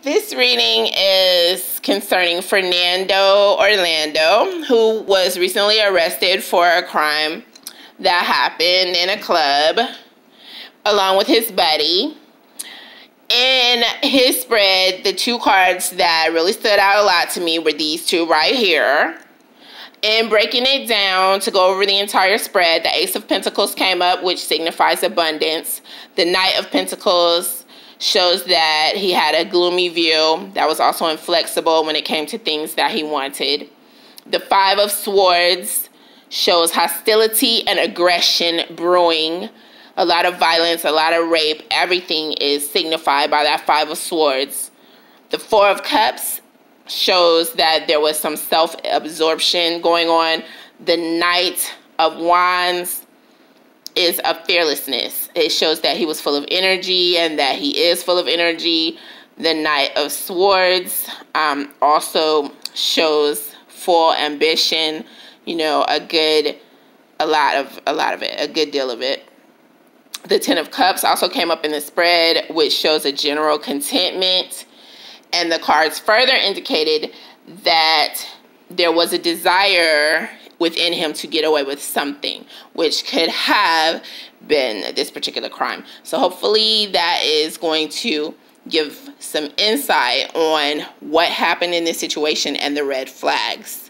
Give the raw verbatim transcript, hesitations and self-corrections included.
This reading is concerning Fernando Orlando, who was recently arrested for a crime that happened in a club along with his buddy. In his spread, the two cards that really stood out a lot to me were these two right here. In breaking it down to go over the entire spread, the Ace of Pentacles came up, which signifies abundance. The Knight of Pentacles shows that he had a gloomy view that was also inflexible when it came to things that he wanted. The Five of Swords shows hostility and aggression brewing. A lot of violence, a lot of rape. Everything is signified by that Five of Swords. The Four of Cups shows that there was some self-absorption going on. The Knight of Wands is a fearlessness. It shows that he was full of energy and that he is full of energy. The Knight of Swords um, also shows full ambition. You know, a good, a lot of, a lot of it, a good deal of it. The Ten of Cups also came up in the spread, which shows a general contentment. And the cards further indicated that there was a desire within him to get away with something, which could have been this particular crime. So hopefully that is going to give some insight on what happened in this situation and the red flags.